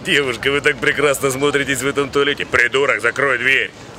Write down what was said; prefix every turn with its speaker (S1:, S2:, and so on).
S1: Девушка, вы так прекрасно смотритесь в этом туалете. Придурок, закрой дверь.